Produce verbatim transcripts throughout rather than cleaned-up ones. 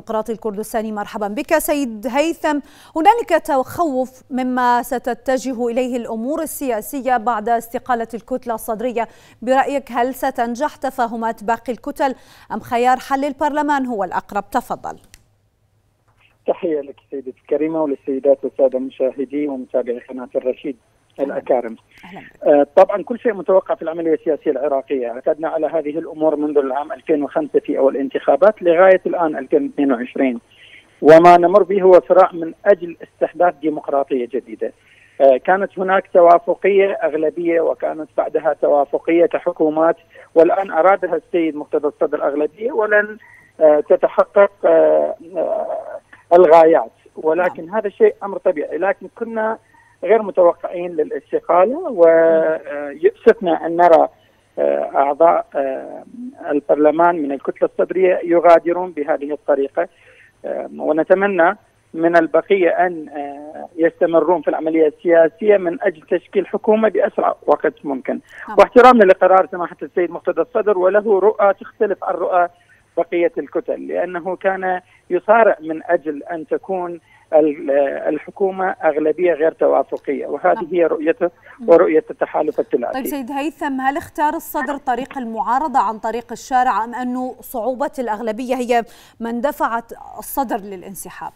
الديمقراطي الكردستاني. مرحبا بك سيد هيثم. هنالك تخوف مما ستتجه إليه الأمور السياسية بعد استقالة الكتلة الصدرية، برأيك هل ستنجح تفاهمات باقي الكتل أم خيار حل البرلمان هو الأقرب؟ تفضل. تحية لك سيدتي الكريمة وللسيدات والسادة المشاهدين ومتابعي قناة الرشيد الأكارم. آه طبعا كل شيء متوقع في العملية السياسية العراقية. اعتدنا على هذه الأمور منذ العام ألفين وخمسة في أول انتخابات لغاية الآن ألفين واثنين وعشرين، وما نمر به هو صراع من أجل استحداث ديمقراطية جديدة. آه كانت هناك توافقية أغلبية وكانت بعدها توافقية كحكومات، والآن أرادها السيد مقتدى الصدر أغلبية ولن آه تتحقق آه آه الغايات، ولكن هذا شيء أمر طبيعي. لكن كنا غير متوقعين للاستقالة، ويؤسفنا أن نرى أعضاء البرلمان من الكتلة الصدرية يغادرون بهذه الطريقة، ونتمنى من البقية أن يستمرون في العملية السياسية من أجل تشكيل حكومة بأسرع وقت ممكن، واحترامنا لقرار سماحة السيد مقتدى الصدر، وله رؤى تختلف عن رؤى بقية الكتل، لأنه كان يصارع من أجل أن تكون الحكومة أغلبية غير توافقية، وهذه هي رؤيته ورؤية التحالف الثلاثي. طيب سيد هيثم، هل اختار الصدر طريق المعارضة عن طريق الشارع أم أنه صعوبة الأغلبية هي من دفعت الصدر للانسحاب؟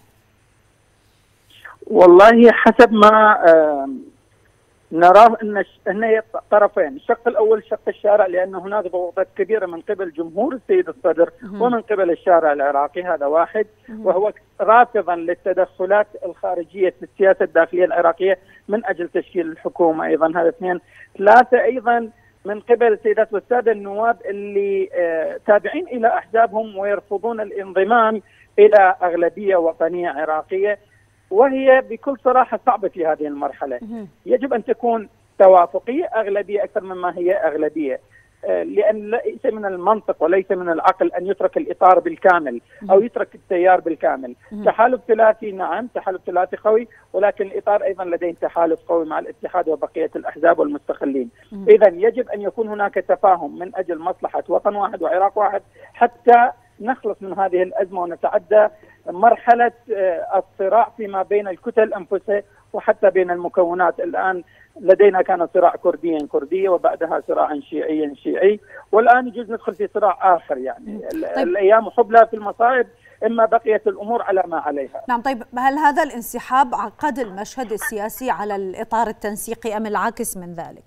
والله حسب ما آه نراه ان هنا طرفين، الشق الاول شق الشارع، لان هناك ضغوطات كبيره من قبل جمهور السيد الصدر ومن قبل الشارع العراقي، هذا واحد، وهو رافضا للتدخلات الخارجيه في السياسه الداخليه العراقيه من اجل تشكيل الحكومه، ايضا هذا اثنين. ثلاثه ايضا من قبل السيدات والساده النواب اللي آه تابعين الى احزابهم ويرفضون الانضمام الى اغلبيه وطنيه عراقيه، وهي بكل صراحة صعبة في هذه المرحلة. يجب أن تكون توافقية أغلبية أكثر مما هي أغلبية، لأن ليس من المنطق وليس من العقل أن يترك الإطار بالكامل أو يترك التيار بالكامل. تحالف ثلاثي نعم، تحالف ثلاثي قوي، ولكن الإطار أيضا لديه تحالف قوي مع الاتحاد وبقية الأحزاب والمستقلين. إذا يجب أن يكون هناك تفاهم من أجل مصلحة وطن واحد وعراق واحد حتى نخلص من هذه الأزمة ونتعدى مرحلة الصراع فيما بين الكتل أنفسها وحتى بين المكونات. الآن لدينا كان صراع كرديا كردية وبعدها صراع شيعيا شيعي، والآن يجوز ندخل في صراع آخر. يعني طيب. الأيام حبلى في المصائب، إما بقيت الأمور على ما عليها. نعم. طيب هل هذا الانسحاب عقد المشهد السياسي على الإطار التنسيقي أم العكس من ذلك؟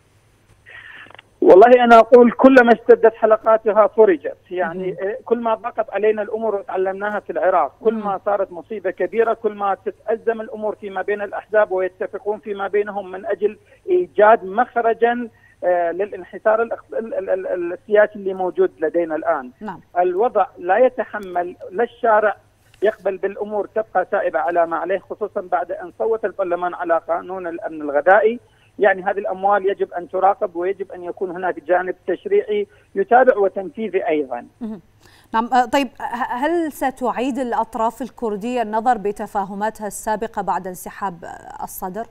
والله أنا أقول كلما اشتدت حلقاتها فرجت، يعني كل ما ضاقت علينا الأمور وتعلمناها في العراق، كل ما صارت مصيبة كبيرة، كل ما تتأزم الأمور فيما بين الأحزاب ويتفقون فيما بينهم من أجل إيجاد مخرجا آه للانحسار السياسي اللي موجود لدينا الآن. نعم. الوضع لا يتحمل، لا الشارع يقبل بالأمور تبقى سائبة على ما عليه، خصوصا بعد أن صوت البرلمان على قانون الأمن الغذائي. يعني هذه الأموال يجب أن تراقب، ويجب أن يكون هناك جانب تشريعي يتابع وتنفيذي أيضا. نعم. طيب هل ستعيد الأطراف الكردية النظر بتفاهماتها السابقة بعد انسحاب الصدر؟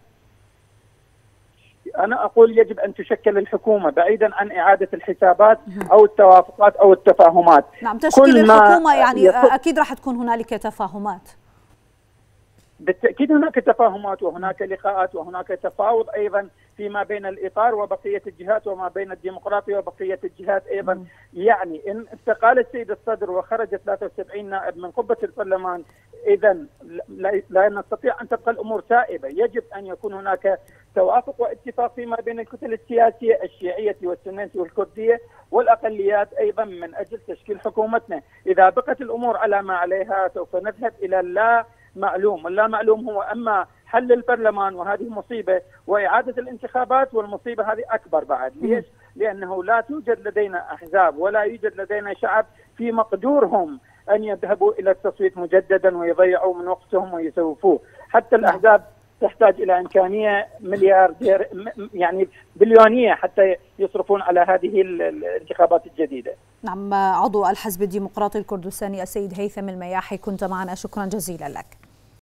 أنا أقول يجب أن تشكل الحكومة بعيدا عن إعادة الحسابات أو التوافقات أو التفاهمات. نعم، تشكيل الحكومة يعني أكيد راح تكون هنالك تفاهمات. بالتأكيد هناك تفاهمات وهناك لقاءات وهناك تفاوض أيضا فيما بين الإطار وبقية الجهات وما بين الديمقراطية وبقية الجهات أيضا. م. يعني إن استقال السيد الصدر وخرج ثلاثة وسبعين نائب من قبة البرلمان، إذا لا نستطيع أن تبقى الأمور سائبة. يجب أن يكون هناك توافق واتفاق فيما بين الكتل السياسية الشيعية والسنية والكردية والأقليات أيضا من أجل تشكيل حكومتنا. إذا بقت الأمور على ما عليها سوف نذهب إلى لا معلوم، واللا معلوم هو أما حل البرلمان وهذه مصيبة، وإعادة الانتخابات والمصيبة هذه أكبر بعد. ليش؟ لأنه لا توجد لدينا أحزاب ولا يوجد لدينا شعب في مقدورهم أن يذهبوا إلى التصويت مجددا ويضيعوا من وقتهم ويسوفوه. حتى الأحزاب تحتاج إلى إمكانية ملياردير يعني بليونية حتى يصرفون على هذه الانتخابات الجديدة. نعم. عضو الحزب الديمقراطي الكردستاني السيد هيثم المياحي، كنت معنا، شكرا جزيلا لك.